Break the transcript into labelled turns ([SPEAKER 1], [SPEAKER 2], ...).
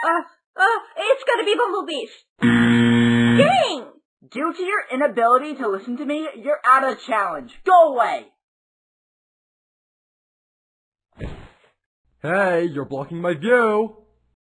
[SPEAKER 1] It's gonna be Bumblebee's. Dang!
[SPEAKER 2] Due to your inability to listen to me, you're out of the challenge. Go away!
[SPEAKER 3] Hey, you're blocking my view!